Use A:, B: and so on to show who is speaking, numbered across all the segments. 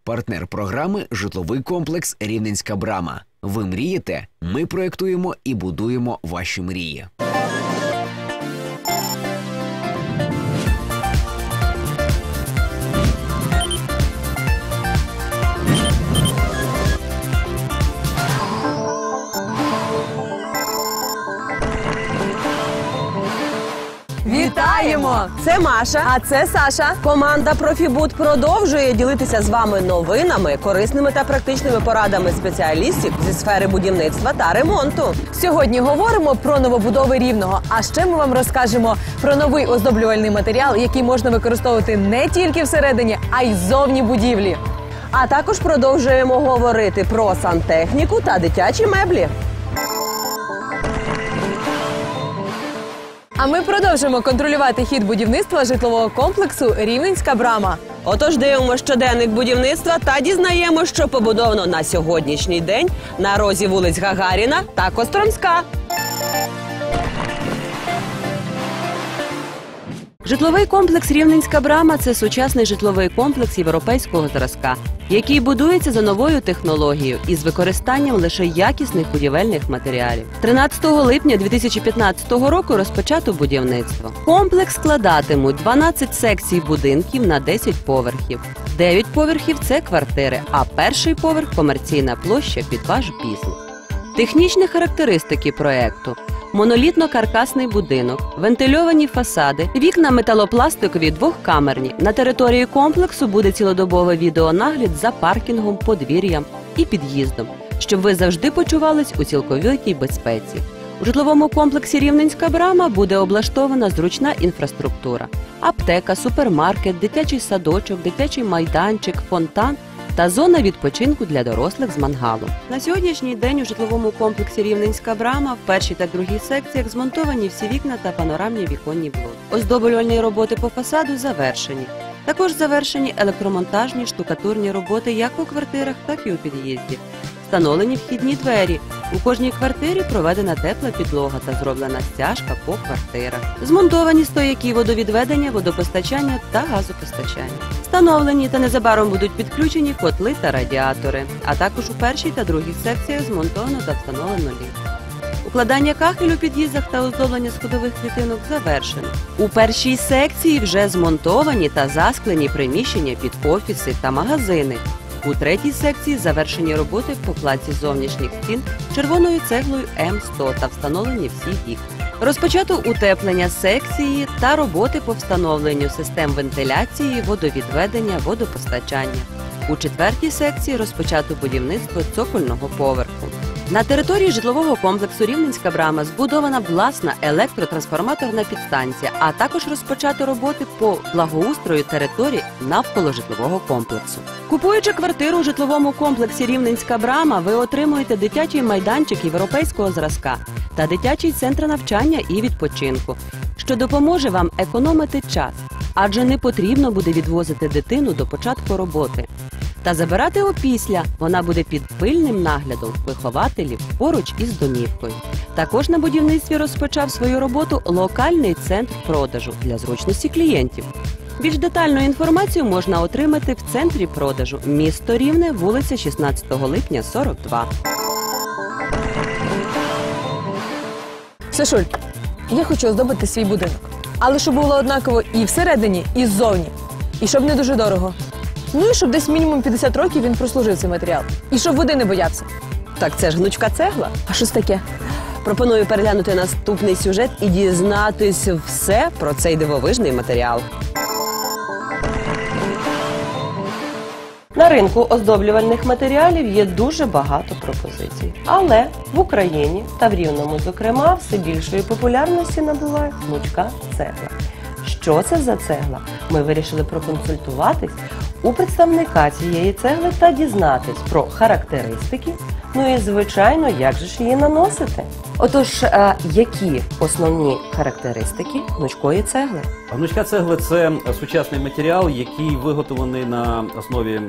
A: Партнер програми «Житловий комплекс Рівненська Брама». Ви мрієте? Ми проєктуємо і будуємо ваші мрії.
B: Вітаємо!
C: Це Маша,
B: А це Саша.
C: команда «Профібуд» продовжує ділитися з вами новинами, корисними та практичними порадами спеціалістів зі сфери будівництва та ремонту.
B: Сьогодні говоримо про новобудови Рівного. А ще ми вам розкажемо про новий оздоблювальний матеріал, який можна використовувати не тільки всередині, а й ззовні будівлі.
C: А також продовжуємо говорити про сантехніку та дитячі меблі.
B: А ми продовжимо контролювати хід будівництва житлового комплексу «Рівненська Брама».
C: Отож дивимося щоденник будівництва та дізнаємося, що побудовано на сьогоднішній день на розі вулиць Гагаріна та Костромська. Житловий комплекс «Рівненська Брама» – це сучасний житловий комплекс європейського зразка, який будується за новою технологією із використанням лише якісних будівельних матеріалів. 13 липня 2015 року розпочато будівництво. Комплекс складатимуть 12 секцій будинків на 10 поверхів. 9 поверхів – це квартири, а перший поверх – комерційна площа під ваш бізнес. Технічні характеристики проєкту – монолітно-каркасний будинок, вентильовані фасади, вікна металопластикові двохкамерні. На території комплексу буде цілодобовий відеонагляд за паркінгом, подвір'ям і під'їздом, щоб ви завжди почувались у цілковитій безпеці. У житловому комплексі «Рівненська Брама» буде облаштована зручна інфраструктура – аптека, супермаркет, дитячий садочок, дитячий майданчик, фонтан та зона відпочинку для дорослих з мангалом. На сьогоднішній день у житловому комплексі «Рівненська Брама» в першій та другій секціях змонтовані всі вікна та панорамні віконні блоки. Оздоблювальні роботи по фасаду завершені. Також завершені електромонтажні штукатурні роботи як у квартирах, так і у під'їзді. Встановлені вхідні двері. У кожній квартирі проведена тепла підлога та зроблена стяжка по квартирах. Змонтовані стояки водовідведення, водопостачання та газопостачання. Встановлені та незабаром будуть підключені котли та радіатори. А також у першій та другій секціях змонтовано та встановлено ліфт. Укладання кахель у під'їздах та оздоблення сходових клітинок завершено. У першій секції вже змонтовані та засклені приміщення під офіси та магазини. У третій секції завершені роботи по кладці зовнішніх стін червоною цеглою М100 та встановлені всі вікна. Розпочато утеплення секції та роботи по встановленню систем вентиляції, водовідведення, водопостачання. У четвертій секції розпочато будівництво цокольного поверху. На території житлового комплексу «Рівненська Брама» збудована власна електротрансформаторна підстанція, а також розпочато роботи по благоустрою території навколо житлового комплексу. Купуючи квартиру у житловому комплексі «Рівненська Брама», ви отримуєте дитячий майданчик європейського зразка та дитячий центр навчання і відпочинку, що допоможе вам економити час, адже не потрібно буде відвозити дитину до початку роботи. Та забирати опісля вона буде під пильним наглядом вихователів поруч із домівкою. Також на будівництві розпочав свою роботу локальний центр продажу для зручності клієнтів. Більш детальну інформацію можна отримати в центрі продажу місто Рівне, вулиця 16 липня, 42.
B: Сашуль, я хочу оздобити свій будинок. Але щоб було однаково і всередині, і ззовні. І щоб не дуже дорого. Ну і щоб десь мінімум 50 років він прослужив цей матеріал. І щоб води не боявся.
C: Так це ж гнучка цегла.
B: А що це таке?
C: Пропоную переглянути наступний сюжет і дізнатись все про цей дивовижний матеріал. На ринку оздоблювальних матеріалів є дуже багато пропозицій. Але в Україні та в Рівному, зокрема, все більшої популярності набуває гнучка цегла. Що це за цегла? Ми вирішили проконсультуватись у представника цієї цегли та дізнатись про характеристики, ну і, звичайно, як же ж її наносити. Отож, які основні характеристики гнучкої цегли?
D: Гнучка цегла – це сучасний матеріал, який виготовлений на основі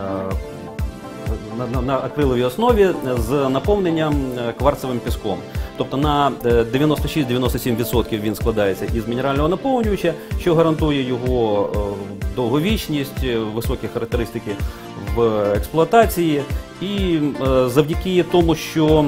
D: на акриловій основі з наповненням кварцевим піском. тобто на 96-97% він складається із мінерального наповнювача, що гарантує його довговічність, високі характеристики в експлуатації. І завдяки тому, що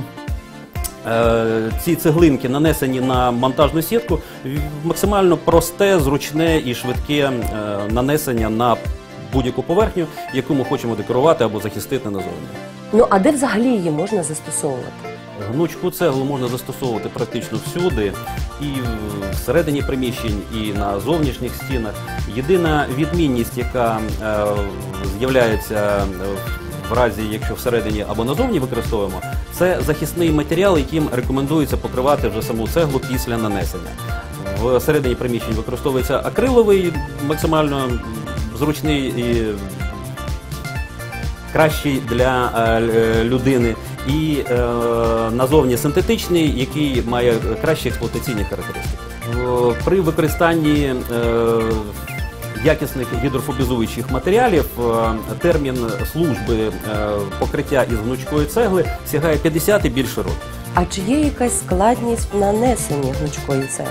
D: ці цеглинки нанесені на монтажну сітку, максимально просте, зручне і швидке нанесення на будь-яку поверхню, яку ми хочемо декорувати або захистити назовні.
E: Ну а де взагалі її можна застосовувати?
D: Гнучку цеглу можна застосовувати практично всюди, і всередині приміщень, і на зовнішніх стінах. Єдина відмінність, яка з'являється в разі, якщо всередині або назовні використовуємо, це захисний матеріал, яким рекомендується покривати вже саму цеглу після нанесення. Всередині приміщень використовується акриловий, максимально зручний і кращий для людини, і назовні синтетичний, який має кращі експлуатаційні характеристики. При використанні якісних гідрофобізуючих матеріалів термін служби покриття із гнучкої цегли сягає 50 і більше років.
E: А чи є якась складність в нанесенні гнучкої цегли?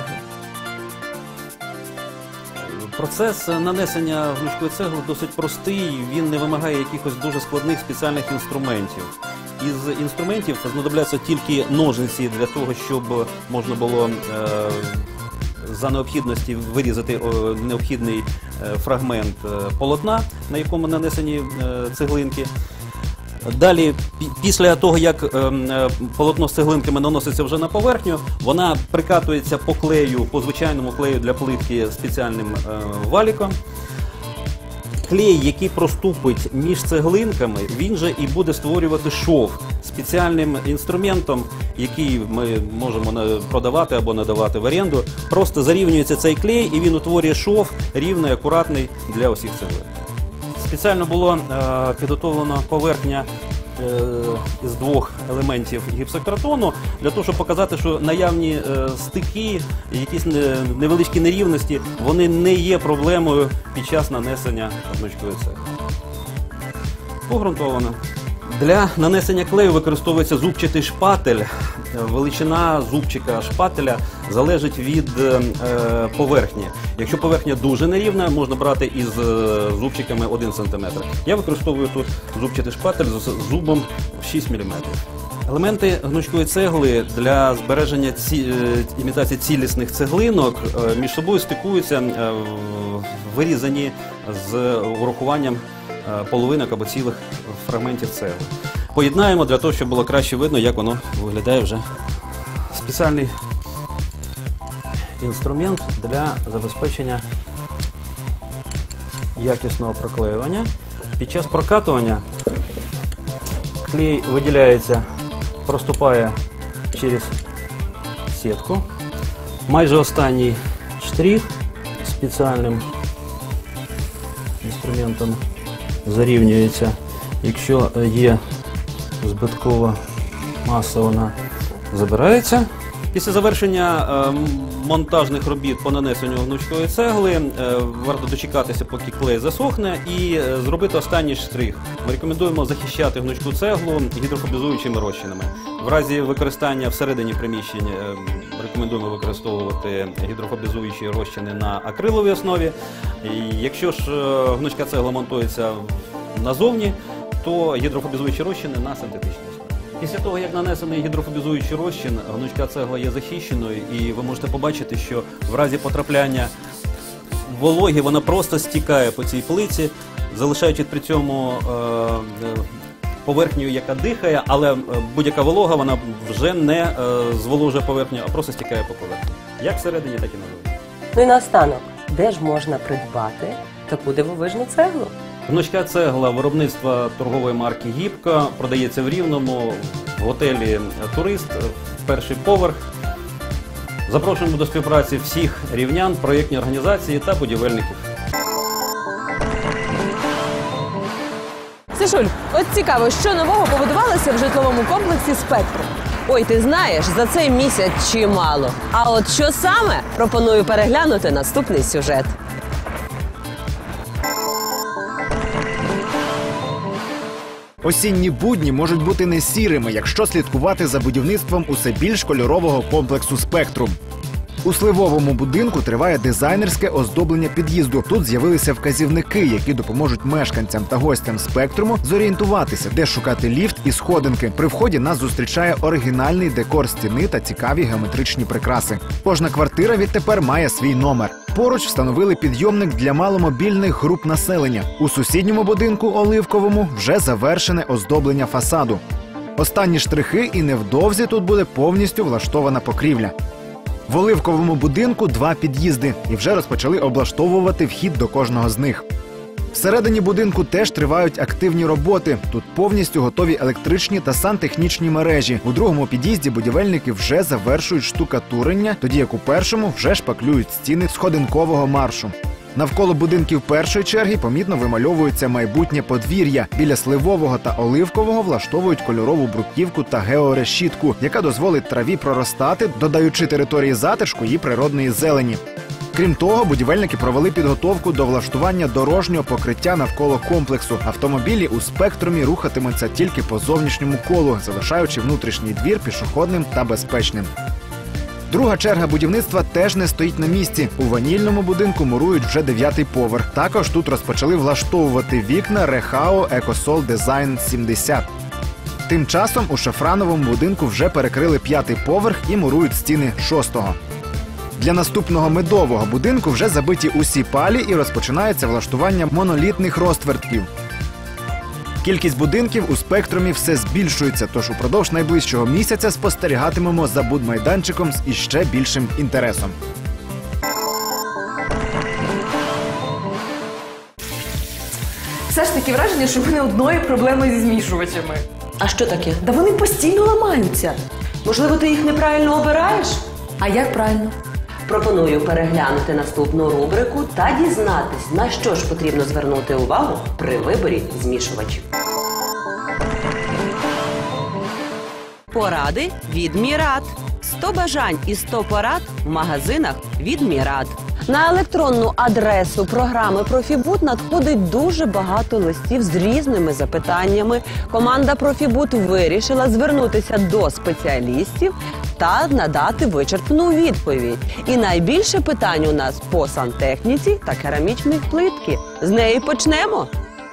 D: Процес нанесення гнучкої цегли досить простий, він не вимагає якихось дуже складних спеціальних інструментів. Із інструментів знадобляться тільки ножниці для того, щоб можна було за необхідності вирізати необхідний фрагмент полотна, на якому нанесені цеглинки. Далі, після того, як полотно з цеглинками наноситься вже на поверхню, вона прикатується по клею, по звичайному клею для плитки спеціальним валіком. Клей, який проступить між цеглинками, він же і буде створювати шов спеціальним інструментом, який ми можемо продавати або надавати в оренду. Просто зарівнюється цей клей, і він утворює шов рівний, акуратний для усіх цеглин. Спеціально було підготовлена поверхня із двох елементів гіпсокартону, для того, щоб показати, що наявні стики, якісь невеличкі нерівності, вони не є проблемою під час нанесення гнучкої цегли. Погрунтовано. Для нанесення клею використовується зубчатий шпатель. Величина зубчика шпателя залежить від поверхні. Якщо поверхня дуже нерівна, можна брати із зубчиками 1 см. Я використовую тут зубчатий шпатель з зубом 6 мм. Елементи гнучкої цегли для збереження імітації цілісних цеглинок між собою стикуються, вирізані з урахуванням половинок або цілих фрагментів цегли. Поєднаємо для того, щоб було краще видно, як воно виглядає вже. Спеціальний інструмент для забезпечення якісного проклеювання. Під час прокатування клей виділяється, проступає через сітку. Майже останній штрих спеціальним інструментом зарівнюється. Якщо є збиткова маса, вона забирається. Після завершення монтажних робіт по нанесенню гнучкої цегли варто дочекатися, поки клей засохне, і зробити останній штрих. Ми рекомендуємо захищати гнучку цеглу гідрофобізуючими розчинами. В разі використання всередині приміщень рекомендуємо використовувати гідрофобізуючі розчини на акриловій основі. І якщо ж гнучка цегла монтується назовні, то гідрофобізуючі розчини на синтетичній основі. Після того, як нанесений гідрофобізуючий розчин, гнучка цегла є захищеною, і ви можете побачити, що в разі потрапляння вологи вона просто стікає по цій плиці, залишаючи при цьому поверхню, яка дихає, але будь-яка волога вона вже не зволожує поверхню, а просто стікає по поверхні. Як всередині, так і назовні.
E: Ну і наостанок, де ж можна придбати таку дивовижну цеглу?
D: Гнучка цегла виробництва торгової марки «Гібка» продається в Рівному, в готелі «Турист», перший поверх. Запрошуємо до співпраці всіх рівнян, проєктні організації та будівельників.
B: Сашуль, от цікаво, що нового побудувалося в житловому комплексі «Спектрум».
C: Ой, ти знаєш, за цей місяць чимало. А от що саме, пропоную переглянути наступний сюжет.
F: Осінні будні можуть бути не сірими, якщо слідкувати за будівництвом усе більш кольорового комплексу «Спектрум». У сливовому будинку триває дизайнерське оздоблення під'їзду. Тут з'явилися вказівники, які допоможуть мешканцям та гостям «Спектруму» зорієнтуватися, де шукати ліфт і сходинки. При вході нас зустрічає оригінальний декор стіни та цікаві геометричні прикраси. Кожна квартира відтепер має свій номер. Поруч встановили підйомник для маломобільних груп населення. У сусідньому будинку Оливковому вже завершене оздоблення фасаду. Останні штрихи, і невдовзі тут буде повністю влаштована покрівля. В Оливковому будинку 2 під'їзди і вже розпочали облаштовувати вхід до кожного з них. Всередині будинку теж тривають активні роботи. Тут повністю готові електричні та сантехнічні мережі. У другому під'їзді будівельники вже завершують штукатурення, тоді як у першому вже шпаклюють стіни сходинкового маршу. Навколо будинків першої черги помітно вимальовується майбутнє подвір'я. Біля Сливового та Оливкового влаштовують кольорову бруківку та георешітку, яка дозволить траві проростати, додаючи території затишку і природної зелені. Крім того, будівельники провели підготовку до влаштування дорожнього покриття навколо комплексу. Автомобілі у «Спектрумі» рухатимуться тільки по зовнішньому колу, залишаючи внутрішній двір пішохідним та безпечним. Друга черга будівництва теж не стоїть на місці. У ванільному будинку мурують вже 9-й поверх. Також тут розпочали влаштовувати вікна Рехао Екосол Дизайн 70. Тим часом у шафрановому будинку вже перекрили 5-й поверх і мурують стіни 6-го. Для наступного медового будинку вже забиті усі палі і розпочинається влаштування монолітних розтвертків. Кількість будинків у «Спектрумі» все збільшується, тож упродовж найближчого місяця спостерігатимемо за будмайданчиком з іще більшим інтересом.
B: Все ж таки враження, що в мене одної проблеми зі змішувачами.
C: А що таке?
B: Да вони постійно ламаються.
C: Можливо, ти їх неправильно обираєш?
B: А як правильно?
C: Пропоную переглянути наступну рубрику та дізнатись, на що ж потрібно звернути увагу при виборі змішувачів. Поради від Мірат. 100 бажань і 100 порад в магазинах від Мірат. На електронну адресу програми «Профібут» надходить дуже багато листів з різними запитаннями. Команда «Профібут» вирішила звернутися до спеціалістів та надати вичерпну відповідь. І найбільше питань у нас по сантехніці та керамічній плитці. З неї почнемо.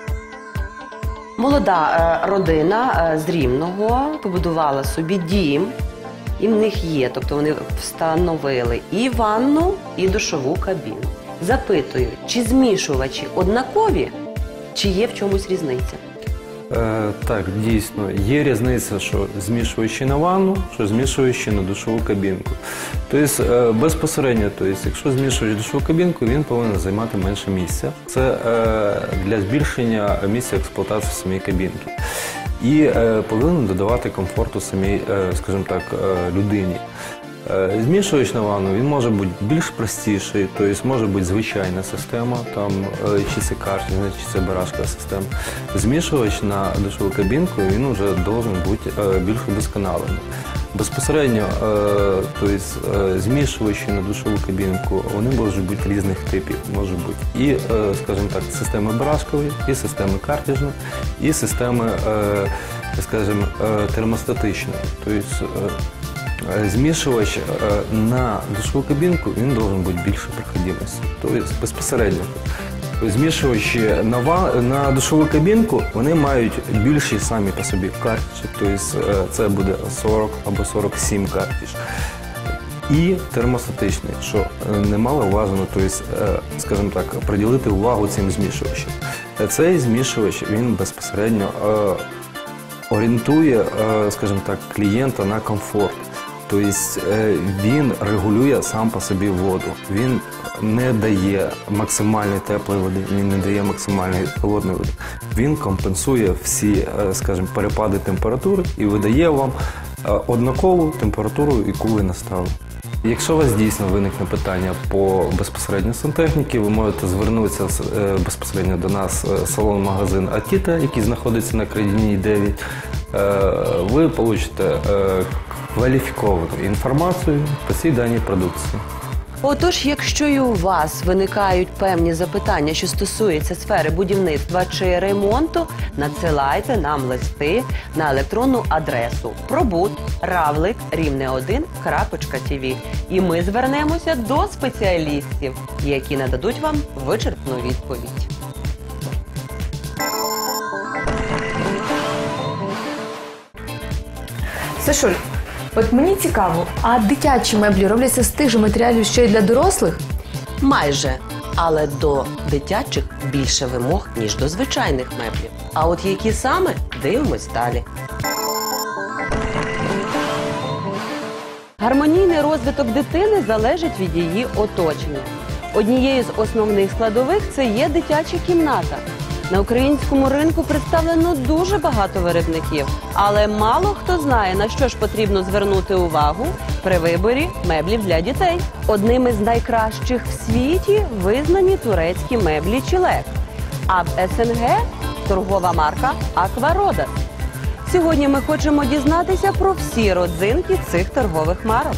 C: Молода родина з Рівного побудувала собі дім. І в них є, тобто вони встановили і ванну, і душову кабіну. Запитую, чи змішувачі однакові, чи є в чомусь різниця?
G: Так, дійсно, є різниця, що змішуючи на ванну, що змішуючи на душову кабінку. Тобто, безпосередньо, якщо змішуєш душову кабінку, він повинен займати менше місця. Це для збільшення місця експлуатації самої кабінки. І повинен додавати комфорту самій, скажімо так, людині. Змішувач на ванну, він може бути більш простіший, тобто може бути звичайна система, там, чи це картриджна, чи це барашкова система. Змішувач на душову кабінку, він вже має бути більш удосконалений. Безпосередньо, змішувачі на душову кабінку, вони можуть бути різних типів. Може бути і, скажімо так, системи барашкової, і системи картриджної, і системи, скажімо, термостатичної. Тобто, змішувач на душову кабінку, він має бути більше проходимості. Тобто, безпосередньо. Змішувачі на душову кабінку, вони мають більші самі по собі картриджі, тобто це буде 40 або 47 картридж. І термостатичний, що немаловажно, тобто, скажімо так, приділити увагу цим змішувачам. Цей змішувач, він безпосередньо орієнтує, скажімо так, клієнта на комфорт. Тобто він регулює сам по собі воду. Він не дає максимальної теплої води, він не дає максимальної холодної води. Він компенсує всі, скажімо, перепади температури і видає вам однакову температуру, яку ви наставили. Якщо у вас дійсно виникне питання по безпосередньо сантехніці, ви можете звернутися безпосередньо до нас салон-магазин Атіта, який знаходиться на Крадіній 9. Ви отримаєте кваліфіковану інформацію по цій даній продукції.
C: Отож, якщо і у вас виникають певні запитання, що стосуються сфери будівництва чи ремонту, надсилайте нам листи на електронну адресу probud@ravlik.tv і ми звернемося до спеціалістів, які нададуть вам вичерпну відповідь.
B: Сашуль, от мені цікаво, а дитячі меблі робляться з тих же матеріалів, що й для дорослих?
C: Майже. Але до дитячих більше вимог, ніж до звичайних меблів. А от які саме, дивимось далі. Гармонійний розвиток дитини залежить від її оточення. Однією з основних складових це є дитяча кімната. На українському ринку представлено дуже багато виробників, але мало хто знає, на що ж потрібно звернути увагу при виборі меблів для дітей. Одними з найкращих в світі визнані турецькі меблі «Чилек», а в СНГ – торгова марка «Аквародас». Сьогодні ми хочемо дізнатися про всі родзинки цих торгових марок.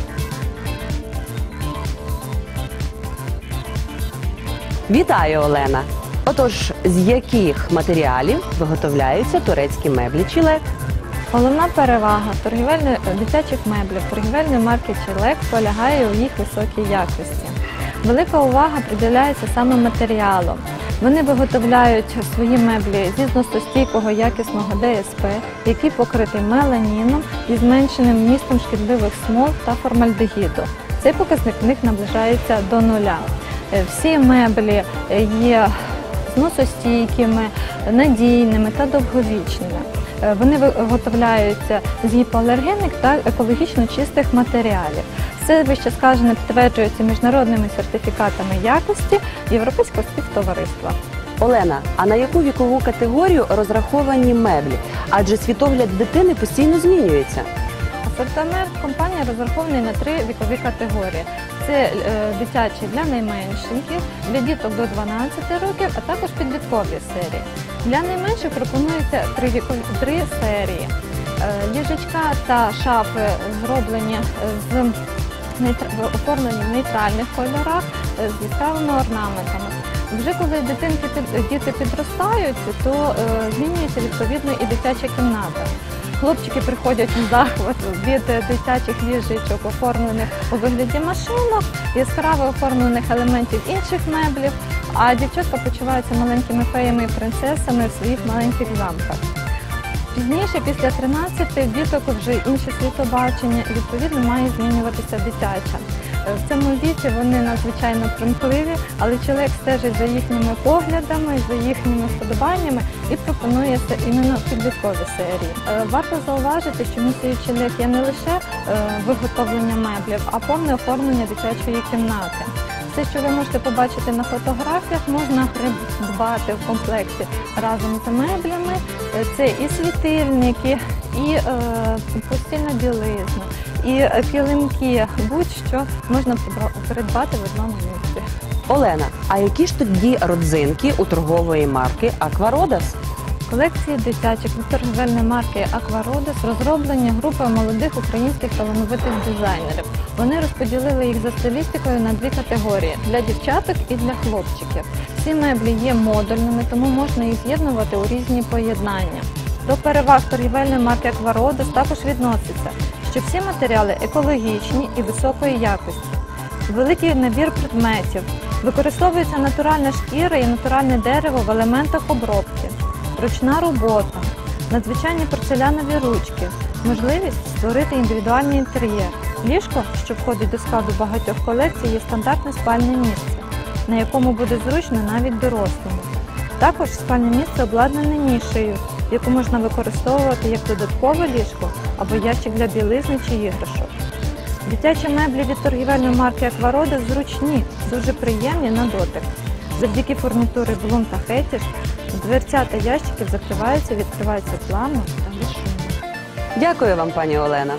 C: Вітаю, Олена! Отож, з яких матеріалів виготовляються турецькі меблі «Чилек»?
H: Головна перевага дитячих меблів торгівельної марки «Чилек» полягає у їх високій якості. Велика увага приділяється саме матеріалу. Вони виготовляють свої меблі зі зносостійкого якісного ДСП, який покритий меланіном і зменшеним вмістом шкідливих смол та формальдегіду. Цей показник в них наближається до нуля. Всі меблі є зносостійкими, надійними та довговічними. Вони виготовляються з гіпоалергенних та екологічно чистих матеріалів. Все вище сказане підтверджується міжнародними сертифікатами якості Європейського співтовариства.
C: Олена, а на яку вікову категорію розраховані меблі? Адже світогляд дитини постійно змінюється.
H: Асортимент компанії розрахований на 3 вікові категорії. Це дитячі для найменшеньких, для діток до 12 років, а також підліткові серії. Для найменших пропонується 3 серії. Ліжечка та шафи зроблені оформлені в нейтральних кольорах з яскравими орнаментами. Вже коли діти підростають, то змінюється відповідно і дитяча кімната. Хлопчики приходять у захват від дитячих ліжечок, оформлених у вигляді машинок, яскраво оформлених елементів інших меблів, а дівчатка почуваються маленькими феями і принцесами в своїх маленьких замках. Пізніше, після 13 діток вже інше світобачення і відповідно має змінюватися дитяча. В цьому віці вони надзвичайно примхливі, але «Чилек» стежить за їхніми поглядами, за їхніми вподобаннями і пропонує іменно підліткові серії. Варто зауважити, що місією «Чилек» є не лише виготовлення меблів, а повне оформлення дитячої кімнати. Все, що ви можете побачити на фотографіях, можна придбати в комплекті разом з меблями. Це і світильники, і постільна білизна, і килимки, будь-що можна придбати в одному місці.
C: Олена, а які ж тоді родзинки у торгової марки «Аквародас»?
H: Колекції дитячих торгівельної марки «Аквародас» розроблені групою молодих українських талановитих дизайнерів. Вони розподілили їх за стилістикою на 2 категорії – для дівчаток і для хлопчиків. Всі меблі є модульними, тому можна їх з'єднувати у різні поєднання. До переваг торгівельної марки «Аквародас» також відноситься, що всі матеріали екологічні і високої якості. Великий набір предметів. Використовується натуральна шкіра і натуральне дерево в елементах обробки. Ручна робота, надзвичайні порцелянові ручки, можливість створити індивідуальний інтер'єр. Ліжко, що входить до складу багатьох колекцій, є стандартне спальне місце, на якому буде зручно навіть дорослому. Також спальне місце обладнане нішею, яку можна використовувати як додаткове ліжко або ящик для білизни чи іграшок. Дитячі меблі від торгівельної марки «Аквародас» зручні, дуже приємні на дотик. Завдяки фурнітурі Блум та Хетіш дверцята ящиків закриваються, відкриваються плавно та безшумно.
C: Дякую вам, пані Олена.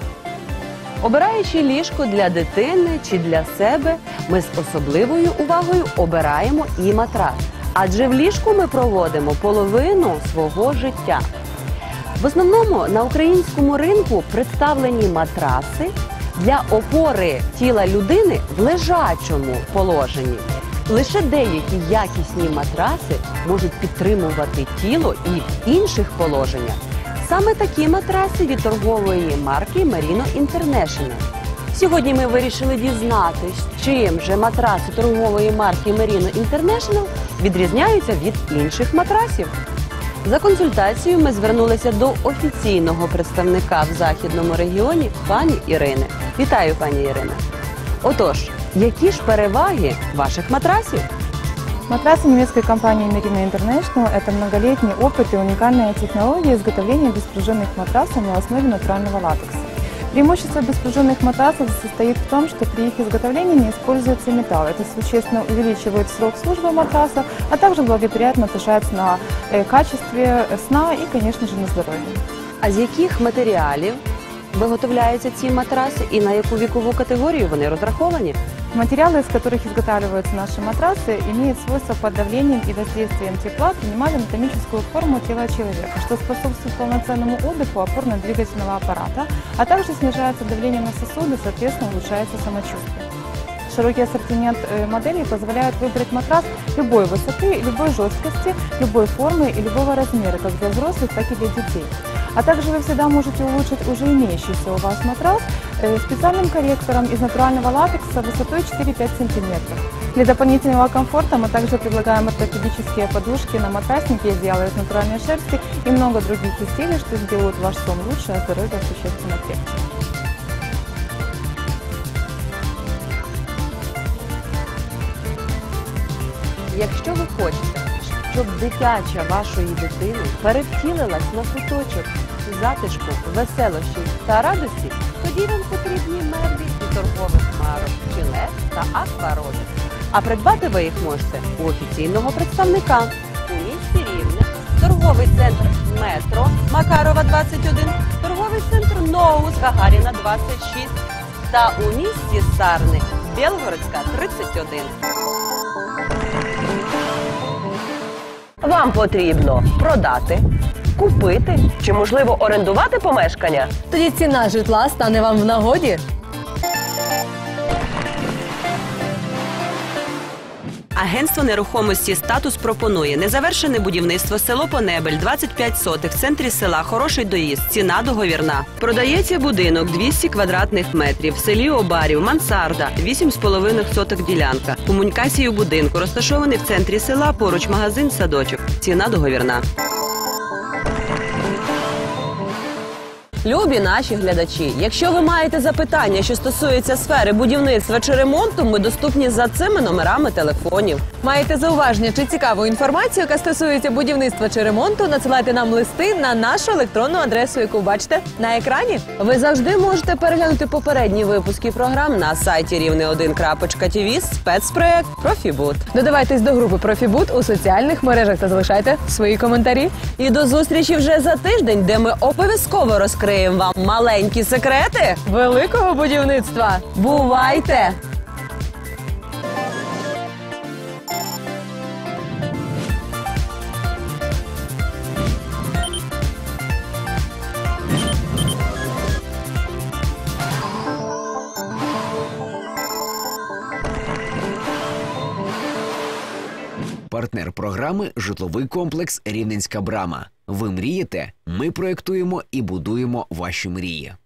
C: Обираючи ліжко для дитини чи для себе, ми з особливою увагою обираємо і матрас. Адже в ліжку ми проводимо половину свого життя. В основному на українському ринку представлені матраси для опори тіла людини в лежачому положенні. Лише деякі якісні матраси можуть підтримувати тіло і в інших положеннях. Саме такі матраси від торгової марки Merino International. Сьогодні ми вирішили дізнатись, чим же матраси торгової марки Merino International відрізняються від інших матрасів. За консультацією ми звернулися до офіційного представника в Західному регіоні пані Ірини. Вітаю, пані Ірина. Отож, які ж переваги ваших матрасів?
I: Матрасы немецкой компании Merino International – это многолетний опыт и уникальная технология изготовления беспружинных матрасов на основе натурального латекса. Преимущество беспружинных матрасов состоит в том, что при их изготовлении не используется металл. Это существенно увеличивает срок службы матраса, а также благоприятно отражается на качестве сна и, конечно же, на здоровье.
C: А з яких матеріалів виготовляються ці матраси і на яку вікову категорію вони розраховані?
I: Материалы, из которых изготавливаются наши матрасы, имеют свойства под давлением и воздействием тепла принимать анатомическую форму тела человека, что способствует полноценному отдыху опорно-двигательного аппарата, а также снижается давление на сосуды, соответственно, улучшается самочувствие. Широкий ассортимент моделей позволяет выбрать матрас любой высоты, любой жесткости, любой формы и любого размера, как для взрослых, так и для детей. А также вы всегда можете улучшить уже имеющийся у вас матрас специальным корректором из натурального латекса высотой 4-5 см. Для дополнительного комфорта мы также предлагаем ортопедические подушки на матраснике, одеяло из натуральной шерсти и много других изделий, что сделают ваш сон лучше, а здоровье существенно крепче.
C: Якщо ви хочете, щоб дитяча вашої дитини перевтілилась на куточок затишку, веселощів та радості, тоді вам потрібні меблі і торгових марок «Жилет» та «Аквароди». А придбати ви їх можете у офіційного представника у місті Рівне, торговий центр «Метро» Макарова, 21, торговий центр «Ноус» Гагаріна, 26 та у місті Сарни Білгородська, 31. Вам потрібно продати, купити чи, можливо, орендувати помешкання?
B: Тоді ціна житла стане вам в нагоді.
C: Агентство нерухомості «Статус» пропонує незавершене будівництво село Понебель, 25 сотих, в центрі села, хороший доїзд, ціна договірна. Продається будинок 200 квадратних метрів, в селі Обарів, мансарда, 8,5 сотих ділянка. Комунікації у будинку, розташований в центрі села, поруч магазин, садочок, ціна договірна. Любі наші глядачі, якщо ви маєте запитання, що стосуються сфери будівництва чи ремонту, ми доступні за цими номерами телефонів.
B: Маєте зауваження чи цікаву інформацію, яка стосується будівництва чи ремонту, надсилайте нам листи на нашу електронну адресу, яку бачите на екрані.
C: Ви завжди можете переглянути попередні випуски програм на сайті rivne1.tv спецпроект «Профібуд».
B: Додавайтесь до групи «Профібуд» у соціальних мережах та залишайте свої коментарі.
C: І до зустрічі вже за тиждень, де ми обов'язково розкриємо вам маленькі секрети
B: великого будівництва.
C: Бувайте!
A: Партнер програми «Житловий комплекс Рівненська брама». Ви мрієте? Ми проєктуємо і будуємо ваші мрії.